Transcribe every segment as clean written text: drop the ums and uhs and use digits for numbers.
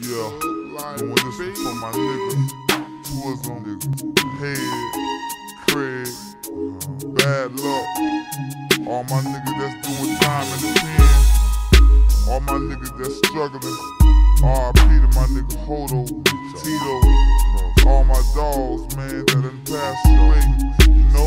Yeah, doing this one for my niggas, Twism, Head, Craig, Bad Luck, all my niggas that's doing time in the pen, all my niggas that's struggling, R.I.P. to my nigga Hodo, Tito, all my dogs, man, that done passed away, you know?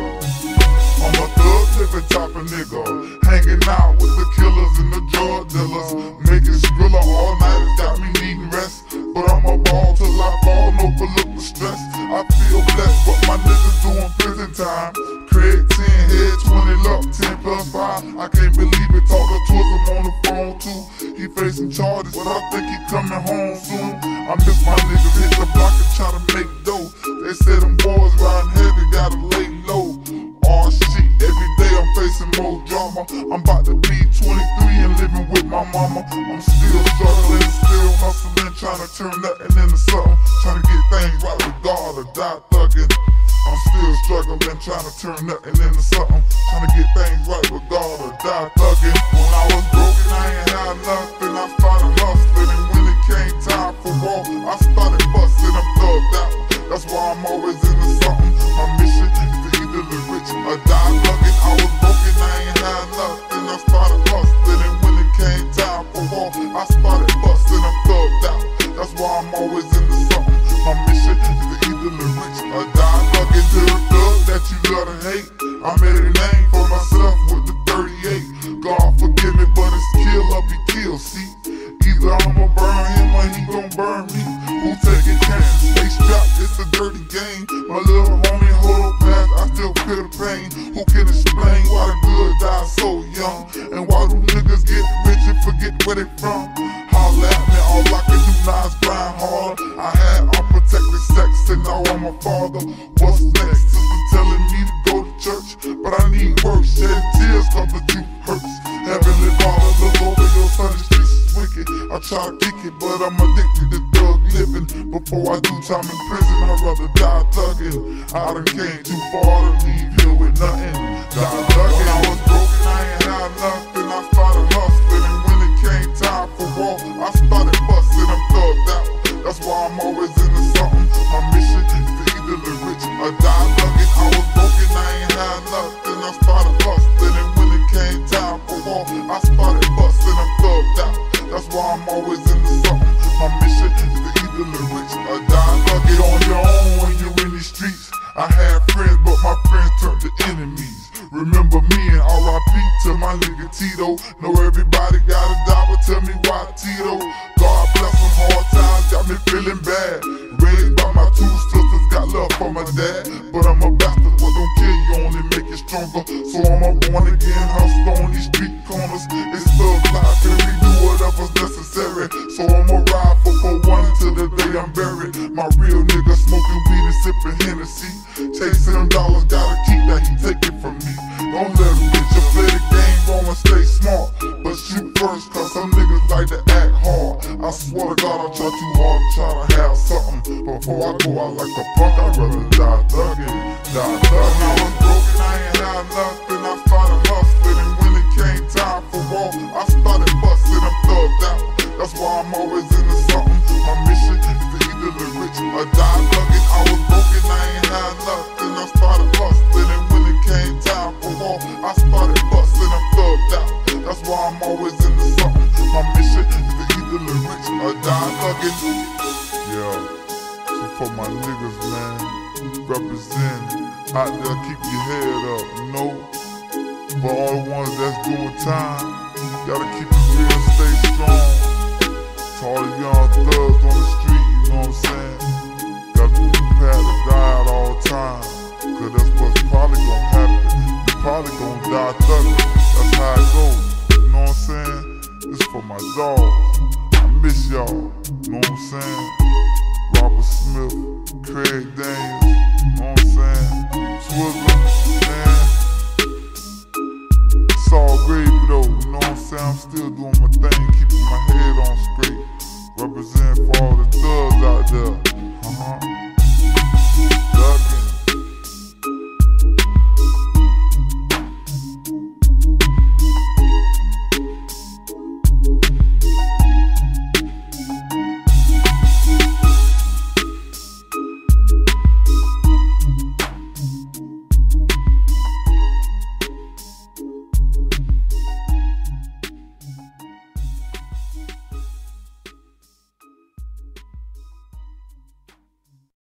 I'm a thug living type of nigga, hanging out with the killers and the drug dealers, making Skrilla all night, it's got me needing rest. But I'm a ball till I fall, no political stress. I feel blessed, but my niggas doing prison time. Craig 10, Head 20, Luck 10 plus 5. I can't believe it, talk to Twism on the phone too. He facing charges, but I think he coming home soon. I miss my niggas, hit the block and try to make dough. They say them boys riding heavy, gotta lay low. Oh shit, every day I'm facing more drama. I'm about to be 23 and living with my mama. I'm still struggling, still hustling, trying to turn nothing into something. Trying to get things right with God or die thugging. I'm still struggling, trying to turn nothing into something. Trying to get things right with God or die thugging. When I was broken, I ain't had nothing. I started hustling, and when it came time for war, I started busting, I'm thugged out. That's why I'm always into something. My mission is to either live rich or die thugging. I was broken, I ain't had nothing. I started hustling, and when it came time for war, I started busting, I'm thugged out. That's why I'm always into something. My mission is to either live rich or die thugging. To the thug that you love to hate, I made a name for myself with the 38. God forgive me, but it's kill or be killed, see? Either I'ma burn him or he gon' burn me. Who taking chances? Stay strapped, it's a dirty game. My little homie Hodo passed, I still feel the pain. Who can explain why the good die so young? And why do niggas get rich and forget where they from? Holla at me, all I can do now is grind hard. I had unprotected sex and now I'm a father. What's next? Sister telling me to go to church, but I need work. Shedding tears cause the truth hurts. Heavenly Father, look over your son, the streets is wicked. I try to kick it, but I'm addicted to drug living. Before I do time in prison, I'd rather die thugging. I done came too far to leave here with nothing. Die thugging. When I was broken, I ain't had nothing. I started hustling, and when it came time for war, I started busting, I'm thugged out. That's why I'm always into something. My mission is to either live rich or die thugging. I was broken, I ain't had nothing. I started hustling, and when it came time for war, I started busting, I'm thugged out. That's why I'm always into something. My mission is to either live rich or die thugging. On your own when you're in these streets. I had friends, but my friends turned to enemies. Remember me and R.I.P. to my nigga Tito. Know everybody gotta die, but tell me why Tito? God bless them, hard times got me feeling bad. Raised by my two sisters, got love for my dad. But I'm a bastard, what don't kill you, only make you stronger. So I'm a born again hustler on these street corners. It's thug life, and we do whatever's necessary. So I'ma ride for 4-1 till the day I'm buried. My real nigga smoking weed and sipping Hennessy. Chasing them dollars, gotta keep that, he take it from me. Don't let him get you, play the game wrong and stay smart. But shoot first, cause some niggas like to act hard. I swear to God, I try too hard to try to have something. Before I go out like a punk, I'd rather die thugging. Die thugging. When I was broken, I ain't had nothing. I started hustling, and when it came time for war, I started busting, I'm thugged out. That's why I'm always into something. My mission is to either live rich or die thugging. I was broken, I ain't had nothing. I started hustling, and when it came time for war, I started busting, I'm thugged out. That's why I'm always into something. My mission is to either live rich or die thugging. Yeah, so for my niggas, man, represent out there, keep your head up, you know. For all the ones that's doing time, gotta keep it real, stay strong. To all the young thugs on the street, you know what I'm saying? Gotta be prepared to die at all times, cause that's what's probably gonna happen. You probably gonna die thugging, that's how it goes, you know what I'm saying? It's for my dogs, I miss y'all, you know what I'm saying? Robert Smith, Craig Daniels, you know what I'm saying? Twism, man. It's all gravy though, you know what I'm saying? I'm still doing my thing.